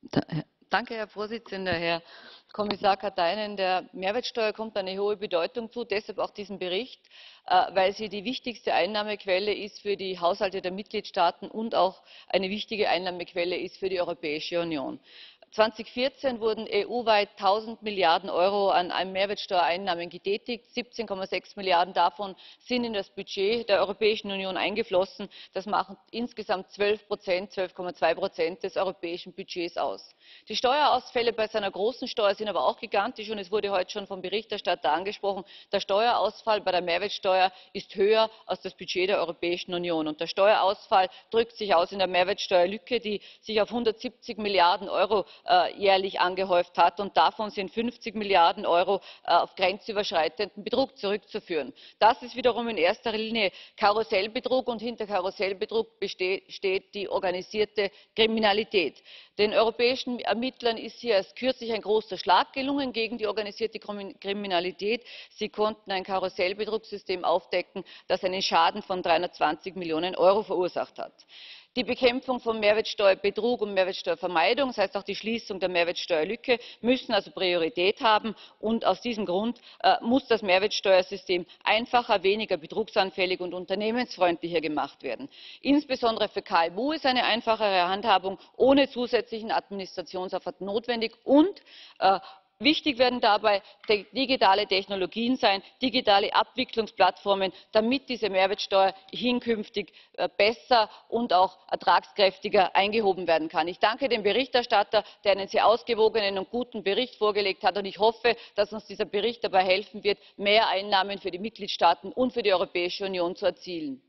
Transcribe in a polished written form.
Danke, Herr Präsident, Herr Kommissar Katainen. Der Mehrwertsteuer kommt eine hohe Bedeutung zu, deshalb auch diesem Bericht, weil sie die wichtigste Einnahmequelle ist für die Haushalte der Mitgliedstaaten und auch eine wichtige Einnahmequelle ist für die Europäische Union. 2014 wurden EU-weit 1.000 Milliarden Euro an Mehrwertsteuereinnahmen getätigt. 17,6 Milliarden davon sind in das Budget der Europäischen Union eingeflossen. Das macht insgesamt 12,2% des europäischen Budgets aus. Die Steuerausfälle bei so einer großen Steuer sind aber auch gigantisch, und es wurde heute schon vom Berichterstatter angesprochen: Der Steuerausfall bei der Mehrwertsteuer ist höher als das Budget der Europäischen Union. Und der Steuerausfall drückt sich aus in der Mehrwertsteuerlücke, die sich auf 170 Milliarden Euro jährlich angehäuft hat, und davon sind 50 Milliarden Euro auf grenzüberschreitenden Betrug zurückzuführen. Das ist wiederum in erster Linie Karussellbetrug, und hinter Karussellbetrug steht die organisierte Kriminalität. Den europäischen Ermittlern ist hier erst kürzlich ein großer Schlag gelungen gegen die organisierte Kriminalität. Sie konnten ein Karussellbetrugssystem aufdecken, das einen Schaden von 320 Millionen Euro verursacht hat. Die Bekämpfung von Mehrwertsteuerbetrug und Mehrwertsteuervermeidung, das heißt auch die Schließung der Mehrwertsteuerlücke, müssen also Priorität haben, und aus diesem Grund muss das Mehrwertsteuersystem einfacher, weniger betrugsanfällig und unternehmensfreundlicher gemacht werden. Insbesondere für KMU ist eine einfachere Handhabung ohne zusätzlichen Administrationsaufwand notwendig, und wichtig werden dabei digitale Technologien sein, digitale Abwicklungsplattformen, damit diese Mehrwertsteuer hinkünftig besser und auch ertragskräftiger eingehoben werden kann. Ich danke dem Berichterstatter, der einen sehr ausgewogenen und guten Bericht vorgelegt hat, und ich hoffe, dass uns dieser Bericht dabei helfen wird, mehr Einnahmen für die Mitgliedstaaten und für die Europäische Union zu erzielen.